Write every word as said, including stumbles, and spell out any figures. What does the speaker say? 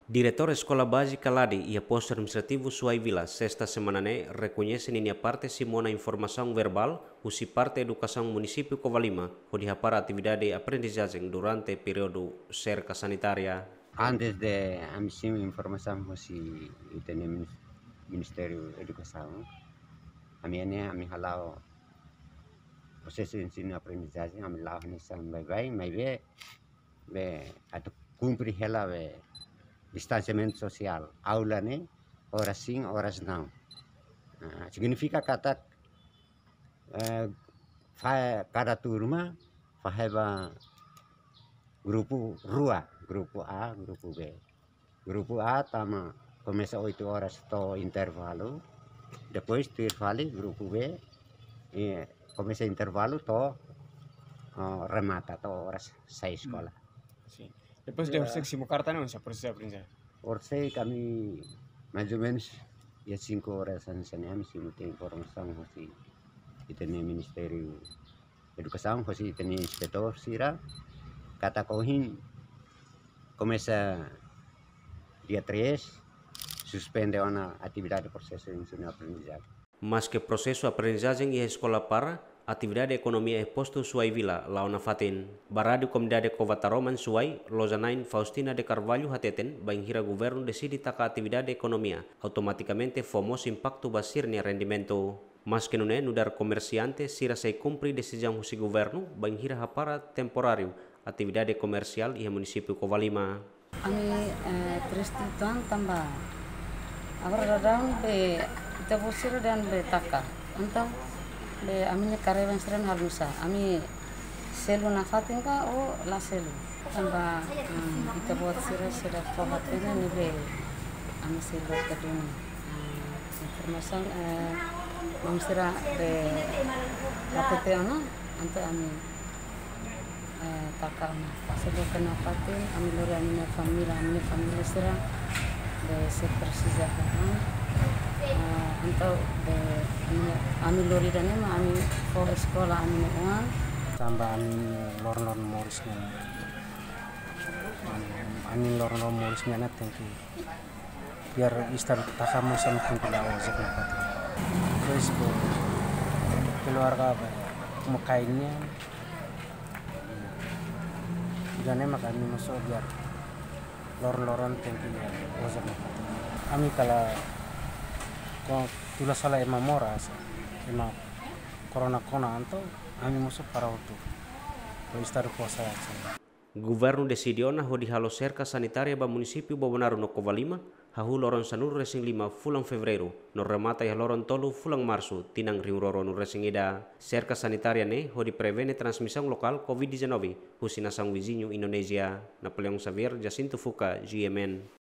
Diretor Escola Básica Ladi e Aposto Administrativo Suai Vila, sexta semana né, reconhece a parte simona informação verbal, usi parte educação município Covalima, onde para atividade aprendizagem durante período cerca sanitária. Antes de amsim informação si itene Ministério Educação, a minha né, a minha halau proses ensino aprendizagem, a minha halau nisam bye-bye, mas be be atau cumprir hela be distanciamento social. Aula né, horas sim, horas não. Uh, significa kata uh, cada turma faheba grupo rua, grupo A, grupo B. Grupo A tama começa oito horas to intervalo, depois intervalo grupo B e começa intervalo to uh, remata to horas sai escola. Sim. Depois de você que se carta não se precisa aprender. Orse kami mais ou menos ya cinco horas sana mesti tem informação hosi itene Ministério Educação hosi itene inspetor sira kata kohin começa dia três suspende uma atividade processo de ensino aprendizagem. Mas que processo aprendizagem e escola para atividade ekonomia e posto Suai Vila launa fatin. Baradi Comunidade Covataroman Suai, Lozanain Faustina de Carvalho hateten, banhira governo decide taka atividade ekonomia, automaticamente fomos impacto basirnya rendimento. Mas que nune nudar comerciante sira sei cumpri decisão husi governo, banhira hapara temporário, atividade komersial e município Covalima. Ami eh, tristituan tambah agora dadang be kita bosir dan be taka entah be aminya karyawan seran halusa ami selu nafatin ka o la selu tambah um, kita buat sira sira pahatnya ni be ami selu kedun um, informasi eh, mam sira be lapete ono ante ami eh, taka ono selu kena patin ami lori ami família ami família sira be se precisa uh, então be ami lori dan ema ami ko sekolah ami uang tambah ami lor-lor morisnya ami lor-lor morisnya na tengki biar istar takamu sama pun tidak wajib nak terus keluarga mukainya dan ema kami masuk biar lor-loran tengki wajib nak ami kalau kau tulas salah ema moras ema corona kona anto ami masuk para itu kalau istar kuasa saja. Governo decidiu na hodi halo cerca sanitária ba município Bobonaru no Covalima, hahu loron sanur resing lima fulang fevereiro, no remata ya loron tolu fulang março, tinang riuroro no resing ida. Cerca sanitária ne hodi prevene transmissão lokal covid dezenove, husina sang vizinho Indonesia, Napoleão Xavier, Jacinto Fuca, G M N.